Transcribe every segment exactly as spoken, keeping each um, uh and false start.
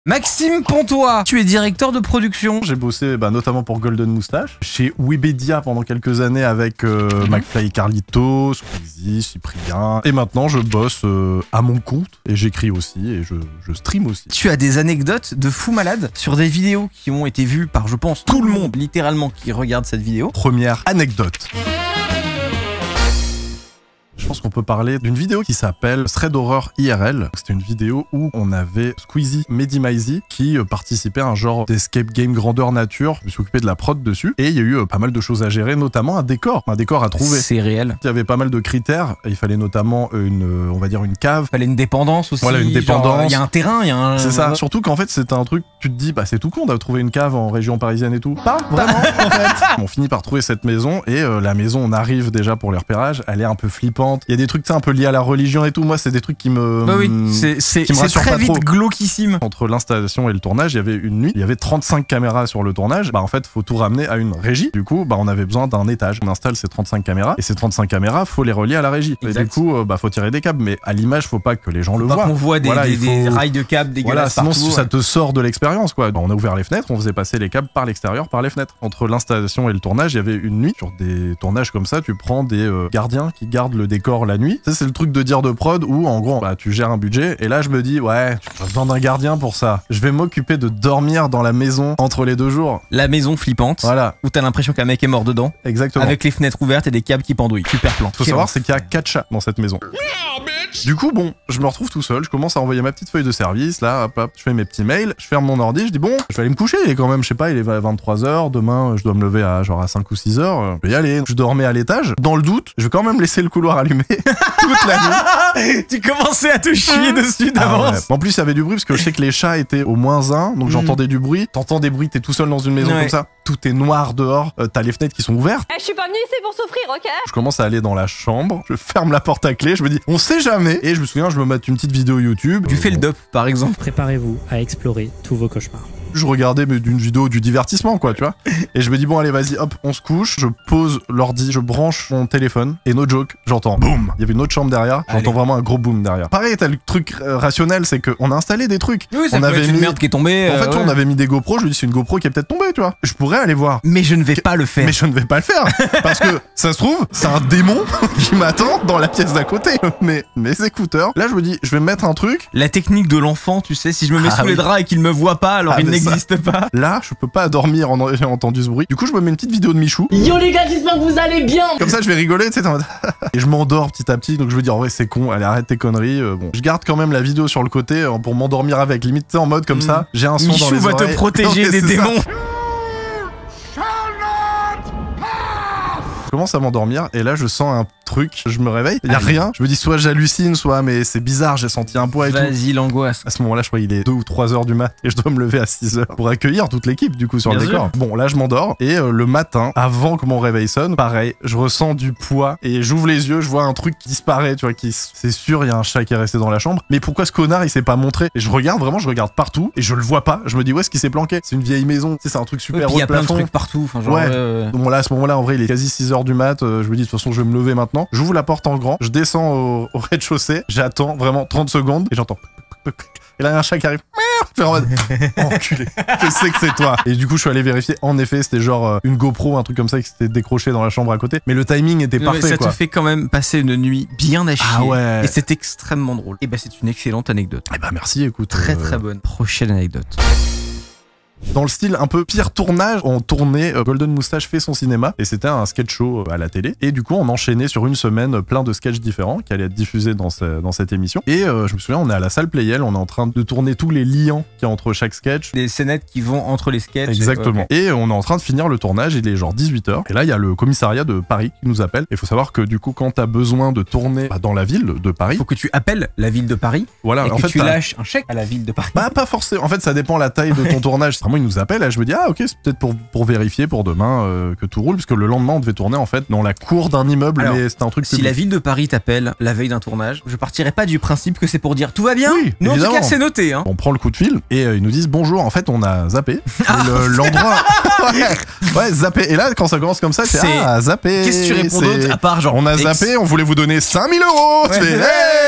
Maxime Pontois, tu es directeur de production. J'ai bossé bah, notamment pour Golden Moustache, chez Webedia pendant quelques années avec euh, mm-hmm. McFly et Carlito, Squeezie, Cyprien. Et maintenant je bosse euh, à mon compte et j'écris aussi et je, je stream aussi. Tu as des anecdotes de fou malade sur des vidéos qui ont été vues par, je pense, tout le monde littéralement qui regarde cette vidéo. Première anecdote. Je pense qu'on peut parler d'une vidéo qui s'appelle Thread Horror I R L. C'était une vidéo où on avait Squeezie, Mehdi Maizi qui euh, participait à un genre d'escape game grandeur nature. Je me suis occupé de la prod dessus et il y a eu euh, pas mal de choses à gérer, notamment un décor, un décor à trouver. C'est réel. Il y avait pas mal de critères. Il fallait notamment une, euh, on va dire une cave. Il fallait une dépendance aussi. Voilà, une dépendance. Il y a un terrain, il y a un... C'est ça. Surtout qu'en fait, c'est un truc, tu te dis, bah c'est tout con d'avoir trouvé une cave en région parisienne et tout. Pas vraiment, en fait. On finit par trouver cette maison et euh, la maison, on arrive déjà pour les repérages. Elle est un peu flippante. Il y a des trucs, tu sais, un peu liés à la religion et tout. Moi, c'est des trucs qui me... Bah oui, c'est très vite glauquissime. Entre l'installation et le tournage, il y avait une nuit, il y avait trente-cinq caméras sur le tournage. Bah en fait, faut tout ramener à une régie. Du coup, bah on avait besoin d'un étage. On installe ces trente-cinq caméras et ces trente-cinq caméras, faut les relier à la régie. Exact. Et du coup, euh, bah faut tirer des câbles. Mais à l'image, faut pas que les gens faut le pas voient. qu'on voit des, voilà, des, faut... des rails de câbles dégueulasses voilà, sinon partout, ça ouais. te sort de l'expérience, quoi. Bah, on a ouvert les fenêtres, on faisait passer les câbles par l'extérieur, par les fenêtres. Entre l'installation et le tournage, il y avait une nuit. Sur des tournages comme ça, tu prends des euh, gardiens qui gardent le décor la nuit. Ça, c'est le truc de dire de prod où, en gros, bah, tu gères un budget. Et là, je me dis, ouais, j'ai besoin d'un gardien pour ça. Je vais m'occuper de dormir dans la maison entre les deux jours. La maison flippante. Voilà. Où t'as l'impression qu'un mec est mort dedans. Exactement. Avec les fenêtres ouvertes et des câbles qui pendouillent. Super plan. Faut savoir, c'est qu'il y a quatre chats dans cette maison. Du coup, bon, je me retrouve tout seul, je commence à envoyer ma petite feuille de service, là, hop, hop, je fais mes petits mails, je ferme mon ordi, je dis bon, je vais aller me coucher, il est quand même, je sais pas, il est vingt-trois heures, demain, je dois me lever à genre à cinq ou six heures, je vais y aller. Je dormais à l'étage, dans le doute, je vais quand même laisser le couloir allumé toute la nuit. Tu commençais à te chier dessus d'avance. Ah ouais. En plus, il y avait du bruit, parce que je sais que les chats étaient au moins un, donc mmh. j'entendais du bruit. T'entends des bruits, t'es tout seul dans une maison ouais. comme ça, tout est noir dehors, euh, t'as les fenêtres qui sont ouvertes. Eh, je suis pas venu ici pour souffrir, ok? Je commence à aller dans la chambre, je ferme la porte à clé, je me dis, on sait jamais, et je me souviens, je me mets une petite vidéo YouTube. Tu euh, fais bon. le dop, par exemple. Préparez-vous à explorer tous vos cauchemars. Je regardais mais d'une vidéo du divertissement, quoi, tu vois. Et je me dis, bon, allez, vas-y, hop, on se couche, je pose l'ordi, je branche mon téléphone, et no joke, j'entends boum. Il y avait une autre chambre derrière, j'entends vraiment un gros boom derrière. Pareil, t'as le truc euh, rationnel, c'est qu'on a installé des trucs. Oui, ça on peut avait être une mis... merde qui est tombée. En euh, fait, ouais. on avait mis des GoPros, je me dis, c'est une GoPro qui est peut-être tombée, tu vois. Je pourrais aller voir. Mais je ne vais pas le faire. Mais je ne vais pas le faire. Parce que, ça se trouve, c'est un démon qui m'attend dans la pièce d'à côté. Mais mes écouteurs, là, je me dis, je vais mettre un truc. La technique de l'enfant, tu sais, si je me mets ah, sous oui. les draps et qu'il me voit pas, alors ah, il n'existe pas. Là, je peux pas dormir en ayant entendu ce bruit. Du coup, je me mets une petite vidéo de Michou. Yo les gars, j'espère que vous allez bien. Comme ça, je vais rigoler, tu sais, en mode... Et je m'endors petit à petit. Donc, je me dis, en vrai, c'est con. Allez, arrête tes conneries. Euh, bon, je garde quand même la vidéo sur le côté euh, pour m'endormir avec. Limite, tu sais, en mode comme mmh. ça. J'ai un son Michou dans les va oreilles. te protéger des démons. Je commence à m'endormir et là je sens un truc, je me réveille, il y a Allez. rien, je me dis soit j'hallucine, soit mais c'est bizarre, j'ai senti un poids et tout. Vas-y, l'angoisse. À ce moment-là, je crois qu'il est deux ou trois heures du mat et je dois me lever à six heures pour accueillir toute l'équipe du coup sur Bien le décor. Sûr. Bon, là je m'endors et euh, le matin, avant que mon réveil sonne, pareil, je ressens du poids et j'ouvre les yeux, je vois un truc qui disparaît, tu vois, qui c'est sûr, il y a un chat qui est resté dans la chambre. Mais pourquoi ce connard il s'est pas montré? Et je regarde vraiment, je regarde partout et je le vois pas. Je me dis où est-ce qu'il s'est planqué? C'est une vieille maison, tu sais, c'est un truc super haut. Il y a plein de plafond. trucs partout. Enfin, genre, ouais. Euh... Bon là à ce moment-là, en vrai, il est quasi six heures du mat. Euh, je me dis de toute façon, je vais me lever maintenant. J'ouvre la porte en grand, je descends au, au rez-de-chaussée, j'attends vraiment trente secondes et j'entends. Et là, il y a un chat qui arrive. Je fais en mode enculé, je sais que c'est toi. Et du coup, je suis allé vérifier. En effet, c'était genre euh, une GoPro, un truc comme ça qui s'était décroché dans la chambre à côté. Mais le timing était parfait. Ça quoi. te fait quand même passer une nuit bien à chier. Ah ouais. Et c'est extrêmement drôle. Et bah, c'est une excellente anecdote. Et bah, merci, écoute. Très euh... très bonne. Prochaine anecdote. Dans le style un peu pire tournage, on tournait euh, Golden Moustache fait son cinéma et c'était un sketch show à la télé et du coup on enchaînait sur une semaine plein de sketchs différents qui allaient être diffusés dans, ce, dans cette émission et euh, je me souviens on est à la salle Playel, on est en train de tourner tous les liants qu'il y a entre chaque sketch. Des scénettes qui vont entre les sketchs. Exactement. Et, okay. et on est en train de finir le tournage, il est genre dix-huit heures et là il y a le commissariat de Paris qui nous appelle. Il faut savoir que du coup quand t'as besoin de tourner bah, dans la ville de Paris, faut que tu appelles la ville de Paris. Voilà. Et en que fait, tu lâches un chèque à la ville de Paris. Bah pas forcément. En fait ça dépend la taille de ton tournage. moment il nous appelle et je me dis ah ok c'est peut-être pour, pour vérifier pour demain euh, que tout roule parce que le lendemain on devait tourner en fait dans la cour d'un immeuble. Alors, mais c'était un truc si public. La ville de Paris t'appelle la veille d'un tournage, je partirais pas du principe que c'est pour dire tout va bien. Oui, nous évidemment. En tout cas c'est noté hein. On prend le coup de fil et euh, ils nous disent bonjour, en fait on a zappé l'endroit. ouais, ouais zappé et là quand ça commence comme ça c'est ah zappé. Qu'est-ce que tu réponds d'autre à part genre on a zappé, on voulait vous donner cinq mille euros. Ouais, tu fais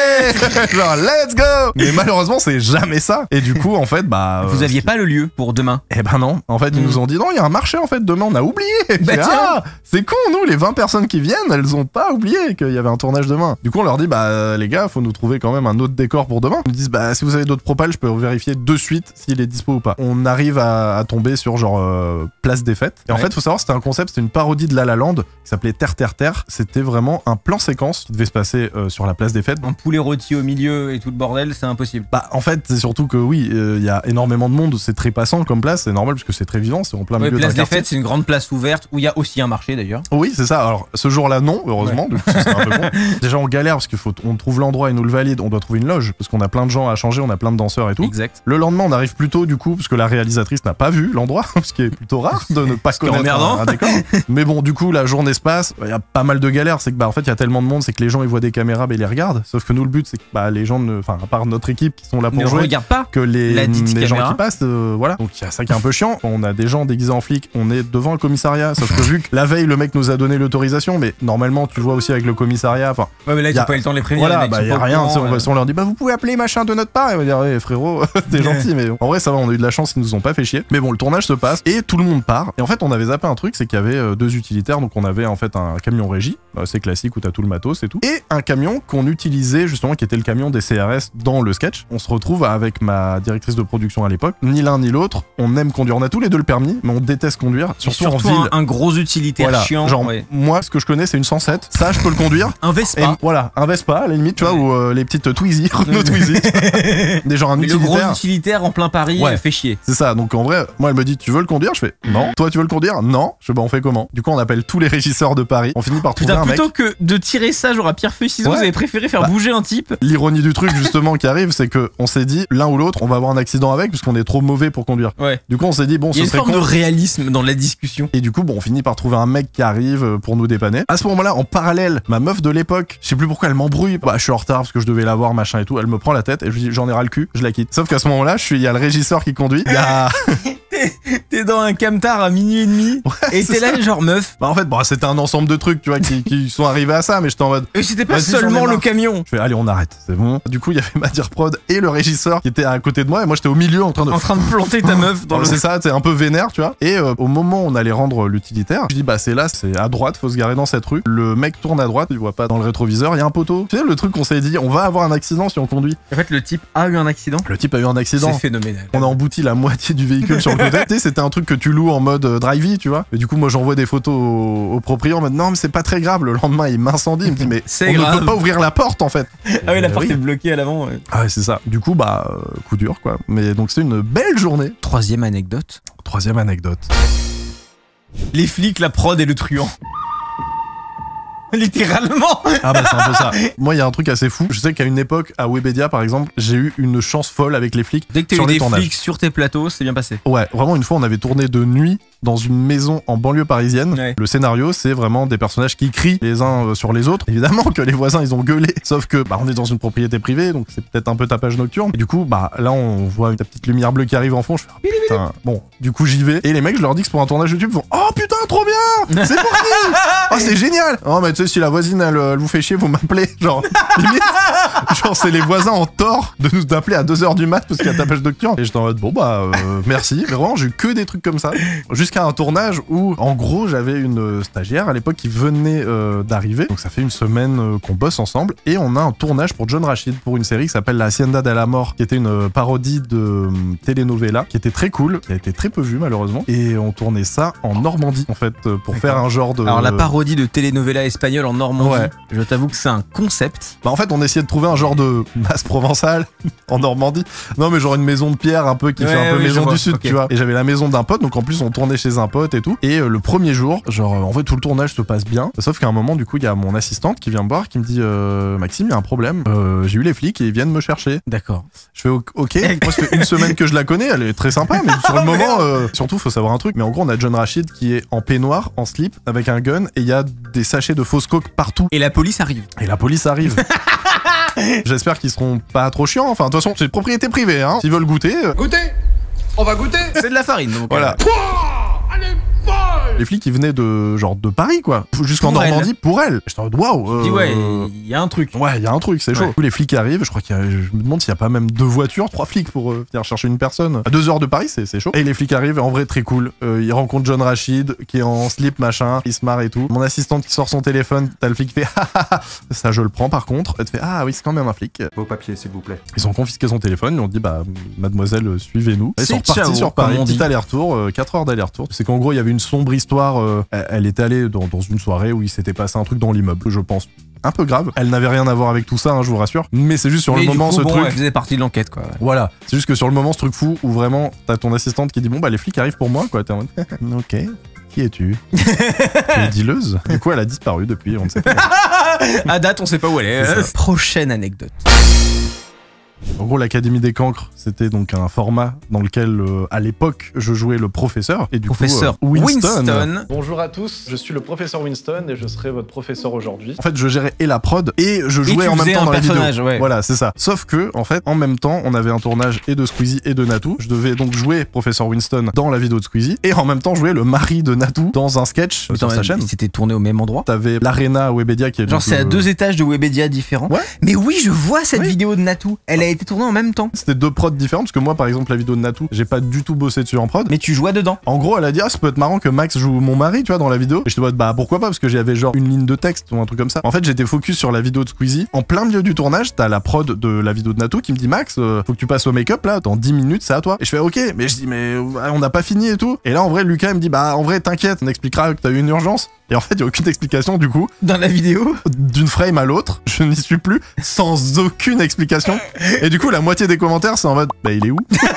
hey genre let's go. Mais malheureusement c'est jamais ça et du coup en fait bah vous aviez pas le lieu pour demain. Eh ben non, en fait ils mmh. nous ont dit non il y a un marché en fait demain on a oublié. Bah, ah c'est con nous les vingt personnes qui viennent elles ont pas oublié qu'il y avait un tournage demain. Du coup on leur dit bah les gars faut nous trouver quand même un autre décor pour demain. Ils nous disent bah si vous avez d'autres propals je peux vérifier de suite s'il est dispo ou pas. On arrive à, à tomber sur genre euh, Place des Fêtes et ouais. En fait faut savoir c'était un concept, c'était une parodie de La La Land qui s'appelait Terre Terre Terre. C'était vraiment un plan séquence qui devait se passer euh, sur la Place des Fêtes. Un poulet rôti au milieu et tout le bordel c'est impossible. Bah en fait c'est surtout que oui il euh, y a énormément de monde, c'est très passant comme place, c'est normal parce que c'est très vivant, c'est en plein ouais, milieu d'un quartier. Place des Fêtes c'est une grande place ouverte où il y a aussi un marché d'ailleurs. Oui c'est ça, alors ce jour-là non heureusement, ouais. C'est un peu con. Déjà on galère parce qu'il faut on trouve l'endroit et nous le valide, on doit trouver une loge parce qu'on a plein de gens à changer, on a plein de danseurs et tout. Exact. Le lendemain on arrive plus tôt du coup parce que la réalisatrice n'a pas vu l'endroit, ce qui est plutôt rare de ne pas connaître un, un décor. Mais bon du coup la journée se passe, il y a pas mal de galères, c'est que bah en fait il y a tellement de monde, c'est que les gens ils voient des caméras bah ils les regardent, sauf que nous le but c'est que bah les gens ne, enfin à part notre équipe qui sont là pour ne jouer, regarde pas que les, la les gens qui passent, euh, voilà. Donc il y a ça qui est un peu chiant. On a des gens déguisés en flics, on est devant le commissariat, sauf que vu que la veille le mec nous a donné l'autorisation, mais normalement tu vois aussi avec le commissariat, enfin. Ouais mais là ils ont pas eu le temps de les prévenir. Voilà, les bah y a rien. Courant, on, euh... on leur dit bah vous pouvez appeler machin de notre part et on va dire hey, frérot t'es gentil, mais en vrai ça va, on a eu de la chance, ils nous ont pas fait chier. Mais bon le tournage se passe et tout le monde part. Et en fait on avait zappé un truc, c'est qu'il y avait euh, deux utilitaires, donc on avait en fait un camion régie, euh, c'est classique où t'as tout le matos et tout, et un camion qu'on utilisait justement qui était le camion des C R S dans le sketch. On se retrouve avec ma directrice de production à l'époque, ni l'un ni l'autre, on aime conduire, on a tous les deux le permis, mais on déteste conduire, surtout, surtout en ville. Un, un gros utilitaire voilà, chiant. Genre ouais. Moi ce que je connais c'est une cent sept, ça je peux le conduire. Un Vespa. Et, voilà, un Vespa à la limite, tu vois, ouais. Ou euh, les petites Twizy, Renault Twizy. Des gens un mais utilitaire. Le gros utilitaire en plein Paris, ouais. Fait chier. C'est ça, donc en vrai, moi elle me dit tu veux le conduire, je fais non. Toi tu veux le conduire, non. Je fais bah on fait comment? Du coup on appelle tous les régisseurs de Paris, on finit par trouver Putain, un mec. Plutôt que de tirer ça genre à pierre feuille ciseaux, ouais. Vous avez préféré faire bah, bouger un type. L'ironie du truc justement qui arrive, c'est que on s'est dit l'un ou l'autre, on va avoir un accident avec puisqu'on est trop mauvais pour conduire. Ouais. Du coup on s'est dit bon, il y a ce serait une forme con. de réalisme dans la discussion. Et du coup bon, on finit par trouver un mec qui arrive pour nous dépanner. À ce moment-là, en parallèle, ma meuf de l'époque, je sais plus pourquoi elle m'embrouille. Bah je suis en retard parce que je devais la voir machin et tout. Elle me prend la tête et je lui dis j'en ai ras le cul, je la quitte. Sauf qu'à ce moment-là, je suis, il y a le régisseur qui conduit. Il y a T'es dans un camtar à minuit et demi, ouais, et t'es là genre meuf. Bah en fait, bon, c'était un ensemble de trucs, tu vois, qui, qui sont arrivés à ça, mais j'étais en mode. Et c'était pas seulement le camion. Je fais allez, on arrête, c'est bon. Du coup, il y avait ma dire prod et le régisseur qui était à côté de moi, et moi j'étais au milieu en train de. En train de planter ta meuf dans le. C'est ça, t'es un peu vénère, tu vois. Et euh, au moment où on allait rendre l'utilitaire, je dis bah c'est là, c'est à droite, faut se garer dans cette rue. Le mec tourne à droite, il voit pas dans le rétroviseur, il y a un poteau. Tu sais le truc qu'on s'est dit, on va avoir un accident si on conduit. En fait, le type a eu un accident. Le type a eu un accident. C'est phénoménal. On a embouti la moitié du véhicule sur le côté. Tu sais, c'était un truc que tu loues en mode euh, drive-y, tu vois. Et du coup, moi, j'envoie des photos au, au proprio en mode non, mais c'est pas très grave. Le lendemain, il m'incendie. Il me dit, mais on grave. Ne peut pas ouvrir la porte en fait. Ah oui, la porte oui. Est bloquée à l'avant. Ouais. Ah ouais, c'est ça. Du coup, bah, euh, coup dur, quoi. Mais donc, c'est une belle journée. Troisième anecdote. Troisième anecdote. Les flics, la prod et le truand. Littéralement. Ah bah c'est un peu ça. Moi il y a un truc assez fou. Je sais qu'à une époque à Webedia par exemple, j'ai eu une chance folle avec les flics. Dès que t'as sur eu les des tournages. Flics sur tes plateaux, c'est bien passé. Ouais, vraiment une fois on avait tourné de nuit dans une maison en banlieue parisienne. Ouais. Le scénario c'est vraiment des personnages qui crient les uns sur les autres. Évidemment que les voisins ils ont gueulé. Sauf que bah on est dans une propriété privée donc c'est peut-être un peu tapage nocturne. Et du coup bah là on voit une petite lumière bleue qui arrive en fond. Je fais oh, putain. Bon du coup j'y vais. Et les mecs je leur dis que c'est pour un tournage YouTube. Ils font oh putain trop bien. C'est pour qui? Oh c'est génial. Oh mais tu sais si la voisine elle elle vous fait chier, vous m'appelez, genre, limite, genre c'est les voisins en tort de nous appeler à deux heures du mat parce qu'il y a tapage nocturne. Et j'étais en mode, bon bah, euh, merci, mais vraiment j'ai eu que des trucs comme ça. Jusqu'à un tournage où, en gros, j'avais une stagiaire à l'époque qui venait euh, d'arriver, donc ça fait une semaine euh, qu'on bosse ensemble, et on a un tournage pour John Rachid, pour une série qui s'appelle La Hacienda de la Mort, qui était une parodie de euh, telenovela, qui était très cool, qui a été très peu vue malheureusement, et on tournait ça en Normandie, en fait, pour faire un genre de... Alors la parodie de telenovela espagnole bagnole en Normandie. Ouais. Je t'avoue que c'est un concept. Bah en fait on essayait de trouver un genre de masse provençale en Normandie. Non mais genre une maison de pierre un peu qui Ouais, fait un peu oui, je maison vois. du sud, Ok. tu vois. Et j'avais la maison d'un pote, donc en plus on tournait chez un pote et tout. Et euh, le premier jour, genre euh, en fait tout le tournage se passe bien. Sauf qu'à un moment du coup il y a mon assistante qui vient me voir, qui me dit euh, Maxime, il y a un problème. Euh, j'ai eu les flics et ils viennent me chercher. D'accord. Je fais ok. Moi ça fait une semaine que je la connais, elle est très sympa, mais sur le moment, euh, surtout faut savoir un truc. Mais en gros on a John Rachid qui est en peignoir, en slip, avec un gun et il y a des sachets de fausses coke partout. Et la police arrive. Et la police arrive. J'espère qu'ils seront pas trop chiants. Enfin, de toute façon, c'est une propriété privée, hein. S'ils veulent goûter. euh, Goûtez. On va goûter. C'est de la farine. Donc, Voilà. Elle est folle. Les flics, ils venaient de genre de Paris, quoi. Jusqu'en Pour Normandie, pour elle. J'étais en mode waouh. Je dis euh, ouais, il y a un truc. Ouais, il y a un truc, c'est chaud. Ouais. Du coup, les flics arrivent. Je crois qu'il y a, je me demande s'il y a pas même deux voitures, trois flics pour euh, venir chercher une personne. À deux heures de Paris, c'est c'est chaud. Et les flics arrivent, en vrai, très cool. Euh, ils rencontrent John Rachid, qui est en slip, machin. Il se marre et tout. Mon assistante qui sort son téléphone. T'as le flic qui fait ah, ah, ah. Ça, je le prends par contre. Elle te fait ah oui, c'est quand même un flic. Vos papiers, s'il vous plaît. Ils ont confisqué son téléphone, ils ont dit bah mademoiselle euh, suivez-nous. Ils C'est sont repartis ciao, sur comme Paris, on dit. petit aller-retour, euh, quatre heures d'aller-retour. C'est qu'en gros il y avait une sombre histoire, euh, elle, elle était allée dans, dans une soirée où il s'était passé un truc dans l'immeuble, je pense. Un peu grave. Elle n'avait rien à voir avec tout ça, hein, je vous rassure. Mais c'est juste sur Mais le du moment coup, ce bon, truc. elle faisait partie de l'enquête, quoi. Voilà, c'est juste que sur le moment ce truc fou où vraiment t'as ton assistante qui dit bon bah les flics arrivent pour moi quoi. T'es en mode ok. Qui es-tu? Tu es dealeuse? Du coup elle a disparu depuis, on ne sait pas. À date, on sait pas où elle est. C'est ça. Prochaine anecdote. En gros, l'Académie des Cancres, c'était donc un format dans lequel, euh, à l'époque, je jouais le professeur. Et du Professeur coup, euh, Winston. Winston. Bonjour à tous, je suis le professeur Winston et je serai votre professeur aujourd'hui. En fait, je gérais et la prod et je Et jouais tu en même faisais temps un dans la personnage, vidéo. ouais. Voilà, c'est ça. Sauf que, en fait, en même temps, on avait un tournage et de Squeezie et de Natou. Je devais donc jouer professeur Winston dans la vidéo de Squeezie et en même temps jouer le mari de Natou dans un sketch Attends, sur sa chaîne. c'était tourné au même endroit. T'avais l'Arena Webedia qui est Genre donc c'est à le- deux étages de Webedia différents. Ouais. Mais oui, je vois cette Oui. vidéo de Natou. Elle a été tournée en même temps. C'était deux prods différents parce que moi, par exemple, la vidéo de Natou, j'ai pas du tout bossé dessus en prod. Mais tu jouais dedans. En gros, elle a dit ah ça peut être marrant que Max joue mon mari, tu vois, dans la vidéo. Et je te vois bah pourquoi pas parce que j'avais genre une ligne de texte ou un truc comme ça. En fait, j'étais focus sur la vidéo de Squeezie. En plein milieu du tournage, t'as la prod de la vidéo de Natou qui me dit Max, euh, faut que tu passes au make-up là, dans dix minutes, c'est à toi. Et je fais ok, mais je dis mais euh, on n'a pas fini et tout. Et là en vrai, Lucas il me dit bah en vrai t'inquiète, on expliquera que t'as eu une urgence. Et en fait, il y a aucune explication du coup. Dans la vidéo. D'une frame à l'autre, je n'y suis plus sans aucune explication. Et du coup, la moitié des commentaires, c'est en mode bah il est où?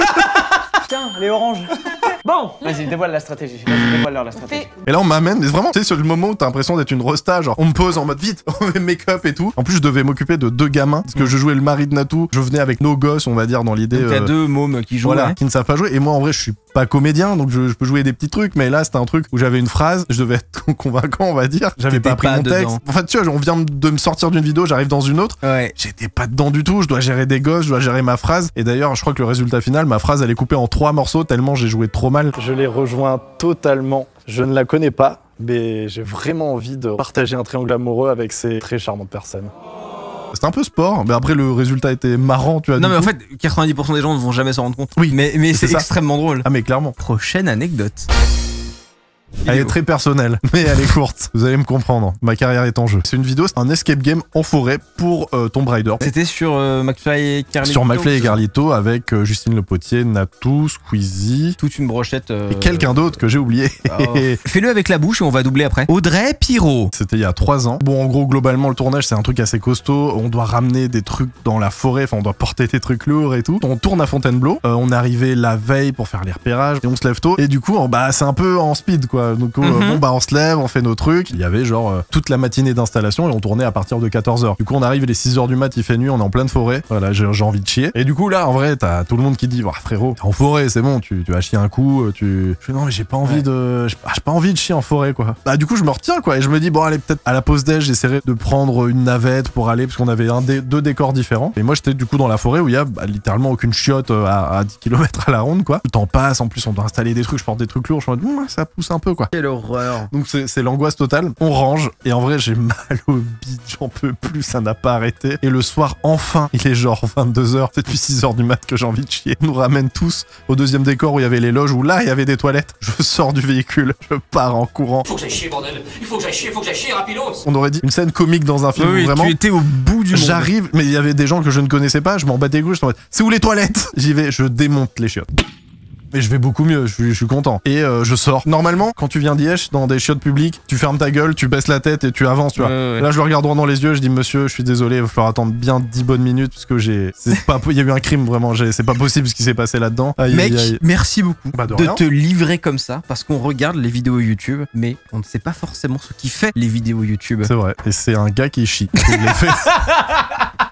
Tiens, les oranges. Bon, vas-y, dévoile la stratégie. Vas-y, dévoile-leur la stratégie. Et là, on m'amène, mais vraiment, tu sais, c'est le moment où t'as l'impression d'être une rosta, genre, on me pose en mode vite, on met make-up et tout. En plus, je devais m'occuper de deux gamins, parce que je jouais le mari de Natou, je venais avec nos gosses, on va dire, dans l'idée. Donc t'as euh, deux mômes qui jouent. Voilà, ouais. qui ne savent pas jouer. Et moi, en vrai, je suis pas comédien, donc je, je peux jouer des petits trucs, mais là, c'était un truc où j'avais une phrase, je devais être convaincant, on va dire. J'avais T'étais pas appris pas mon texte. dedans. En fait, tu vois, on vient de me sortir d'une vidéo, j'arrive dans une autre. Ouais. J'étais pas dedans du tout, je dois gérer des gosses, je dois gérer ma phrase. Et d'ailleurs, je crois que le résultat final, ma phrase, elle est coupée en trois morceaux tellement j'ai joué trop mal. Je les rejoins totalement. Je ne la connais pas, mais j'ai vraiment envie de partager un triangle amoureux avec ces très charmantes personnes. C'était un peu sport, mais après le résultat était marrant, tu vois. Non du mais en coup. fait, quatre-vingt-dix pour cent des gens ne vont jamais s'en rendre compte. Oui, Mais, mais c'est c'est ça. extrêmement drôle. Ah mais clairement. Prochaine anecdote. Elle est Vidéo. très personnelle, mais elle est courte. Vous allez me comprendre. Ma carrière est en jeu. C'est une vidéo, c'est un escape game en forêt pour euh, Tomb Raider. C'était sur euh, McFly et Carlito. Sur McFly et Carlito avec euh, Justine Le Potier, Natou, Squeezie Toute une brochette. euh, et quelqu'un d'autre que j'ai oublié. oh. Fais-le avec la bouche et on va doubler après. Audrey Pirot. C'était il y a trois ans. Bon, en gros, globalement, le tournage, c'est un truc assez costaud. On doit ramener des trucs dans la forêt, enfin, on doit porter des trucs lourds et tout. On tourne à Fontainebleau. Euh, on est arrivé la veille pour faire les repérages et on se lève tôt. Et du coup, en- bah, c'est un peu en speed, quoi. Donc, euh, Mhm. bon, bah, on se lève, on fait nos trucs. Il y avait genre euh, toute la matinée d'installation et on tournait à partir de quatorze heures. Du coup, on arrive, il est six heures du mat, il fait nuit, on est en pleine forêt. Voilà, j'ai j'ai envie de chier. Et du coup, là, en vrai, t'as tout le monde qui dit, bah, frérot, t'es en forêt, c'est bon, tu, tu vas chier un coup, euh, tu. Je fais, non, mais j'ai pas envie Ouais. de. J'ai ah, j'ai pas envie de chier en forêt, quoi. Bah, du coup, je me retiens, quoi. Et je me dis, bon, allez, peut-être à la pause déj, j'essaierai de prendre une navette pour aller, parce qu'on avait un dé- deux décors différents. Et moi, j'étais du coup dans la forêt où il y a bah, littéralement aucune chiotte euh, à, à dix kilomètres à la ronde, quoi. Le temps passe, en plus, on doit installer des trucs, je porte des trucs lourds, je me dis, Hum, ça pousse un peu, quoi. Quelle horreur. Donc c'est c'est l'angoisse totale. On range et en vrai j'ai mal au bide, j'en peux plus, ça n'a pas arrêté. Et le soir enfin, il est genre vingt-deux heures, c'est depuis six heures du mat que j'ai envie de chier. On nous ramène tous au deuxième décor où il y avait les loges, où là il y avait des toilettes. Je sors du véhicule, je pars en courant. Faut que j'aille chier, bordel. Il faut que j'aille chier, faut que j'aille chier, rapidos. On aurait dit une scène comique dans un film, Oui, où vraiment. tu étais au bout du monde. J'arrive, mais il y avait des gens que je ne connaissais pas, je m'en battais les couilles, je suis en mode, c'est où les toilettes? J'y vais, je démonte les chiottes. Mais je vais beaucoup mieux, je suis, je suis content. Et euh, je sors. Normalement, quand tu viens d'Ièche, dans des chiottes publiques, tu fermes ta gueule, tu baisses la tête et tu avances, tu vois. Ouais, ouais. Là, je le regarde droit dans les yeux, je dis monsieur, je suis désolé, il va falloir attendre bien dix bonnes minutes parce que j'ai. C'est pas. Il y a eu un crime vraiment, j'ai- c'est pas possible ce qui s'est passé là-dedans. Aïe, Mec, aïe, aïe. merci beaucoup Bah, de de rien. te livrer comme ça, parce qu'on regarde les vidéos YouTube, mais on ne sait pas forcément ce qui fait les vidéos YouTube. C'est vrai. Et c'est un gars qui chie. Il l'a fait.